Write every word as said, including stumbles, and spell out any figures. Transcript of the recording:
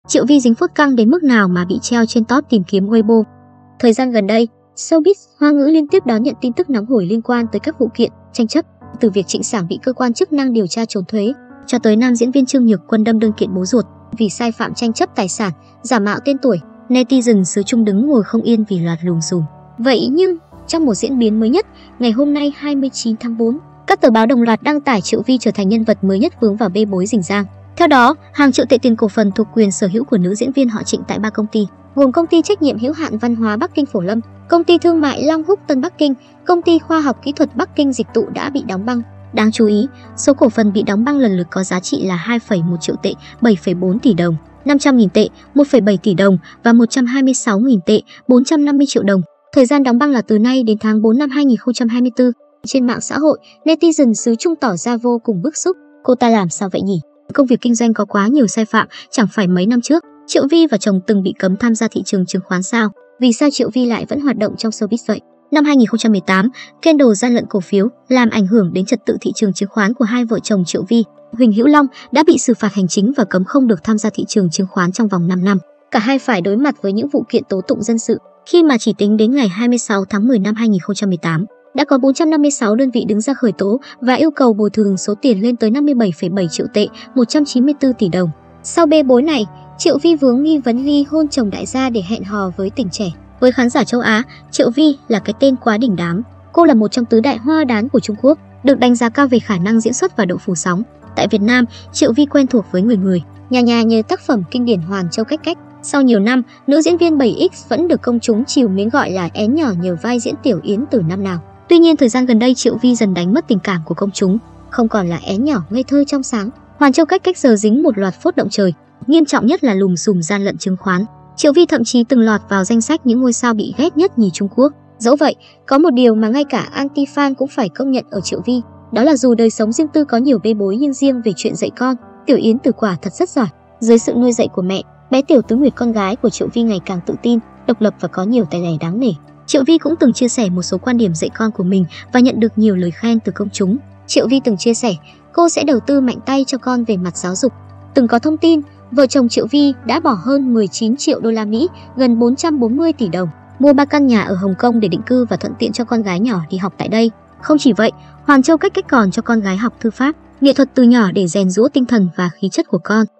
Triệu Vi dính phốt căng đến mức nào mà bị treo trên top tìm kiếm Weibo. Thời gian gần đây, showbiz Hoa ngữ liên tiếp đón nhận tin tức nóng hổi liên quan tới các vụ kiện tranh chấp, từ việc Trịnh Sảng bị cơ quan chức năng điều tra trốn thuế, cho tới nam diễn viên Trương Nhược Quân đâm đơn kiện bố ruột vì sai phạm tranh chấp tài sản, giả mạo tên tuổi. Netizen xứ Trung đứng ngồi không yên vì loạt lùm xùm. Vậy nhưng, trong một diễn biến mới nhất, ngày hôm nay hai mươi chín tháng tư, các tờ báo đồng loạt đăng tải Triệu Vi trở thành nhân vật mới nhất vướng vào bê bối rình rang. Theo đó, hàng triệu tệ tiền cổ phần thuộc quyền sở hữu của nữ diễn viên họ Trịnh tại ba công ty, gồm công ty trách nhiệm hữu hạn văn hóa Bắc Kinh Phổ Lâm, công ty thương mại Long Húc Tân Bắc Kinh, công ty khoa học kỹ thuật Bắc Kinh Dịch Tụ đã bị đóng băng. Đáng chú ý, số cổ phần bị đóng băng lần lượt có giá trị là hai phẩy một triệu tệ, bảy phẩy bốn tỷ đồng, năm trăm nghìn tệ, một phẩy bảy tỷ đồng và một trăm hai mươi sáu nghìn tệ, bốn trăm năm mươi triệu đồng. Thời gian đóng băng là từ nay đến tháng tư năm hai nghìn không trăm hai mươi tư. Trên mạng xã hội, netizen xứ Trung tỏ ra vô cùng bức xúc. Cô ta làm sao vậy nhỉ? Công việc kinh doanh có quá nhiều sai phạm, chẳng phải mấy năm trước, Triệu Vi và chồng từng bị cấm tham gia thị trường chứng khoán sao? Vì sao Triệu Vi lại vẫn hoạt động trong showbiz vậy? Năm hai nghìn không trăm mười tám, scandal gian lận cổ phiếu làm ảnh hưởng đến trật tự thị trường chứng khoán của hai vợ chồng Triệu Vi, Huỳnh Hữu Long đã bị xử phạt hành chính và cấm không được tham gia thị trường chứng khoán trong vòng năm năm. Cả hai phải đối mặt với những vụ kiện tố tụng dân sự, khi mà chỉ tính đến ngày hai mươi sáu tháng mười năm hai nghìn không trăm mười tám, đã có bốn trăm năm mươi sáu đơn vị đứng ra khởi tố và yêu cầu bồi thường số tiền lên tới năm mươi bảy phẩy bảy triệu tệ, một trăm chín mươi tư tỷ đồng. Sau bê bối này, Triệu Vi vướng nghi vấn ly hôn chồng đại gia để hẹn hò với tình trẻ. Với khán giả châu Á, Triệu Vi là cái tên quá đỉnh đám. Cô là một trong tứ đại hoa đán của Trung Quốc, được đánh giá cao về khả năng diễn xuất và độ phủ sóng. Tại Việt Nam, Triệu Vi quen thuộc với người người, nhà nhà nhờ tác phẩm kinh điển Hoàn Châu Cách Cách. Sau nhiều năm, nữ diễn viên bảy x vẫn được công chúng trìu mến gọi là én nhỏ nhờ vai diễn Tiểu Yến từ năm nào. Tuy nhiên, thời gian gần đây Triệu Vi dần đánh mất tình cảm của công chúng, không còn là én nhỏ ngây thơ trong sáng. Hoàn Châu Cách Cách giờ dính một loạt phốt động trời, nghiêm trọng nhất là lùm xùm gian lận chứng khoán. Triệu Vi thậm chí từng lọt vào danh sách những ngôi sao bị ghét nhất nhì Trung Quốc. Dẫu vậy, có một điều mà ngay cả anti-fan cũng phải công nhận ở Triệu Vi, đó là dù đời sống riêng tư có nhiều bê bối nhưng riêng về chuyện dạy con, Tiểu Yến từ quả thật rất giỏi. Dưới sự nuôi dạy của mẹ, bé Tiểu Tứ Nguyệt con gái của Triệu Vi ngày càng tự tin, độc lập và có nhiều tài lẻ đáng nể. Triệu Vi cũng từng chia sẻ một số quan điểm dạy con của mình và nhận được nhiều lời khen từ công chúng. Triệu Vi từng chia sẻ, cô sẽ đầu tư mạnh tay cho con về mặt giáo dục. Từng có thông tin, vợ chồng Triệu Vi đã bỏ hơn mười chín triệu đô la Mỹ, gần bốn trăm bốn mươi tỷ đồng, mua ba căn nhà ở Hồng Kông để định cư và thuận tiện cho con gái nhỏ đi học tại đây. Không chỉ vậy, Hoàn Châu Cách Cách còn cho con gái học thư pháp, nghệ thuật từ nhỏ để rèn giũa tinh thần và khí chất của con.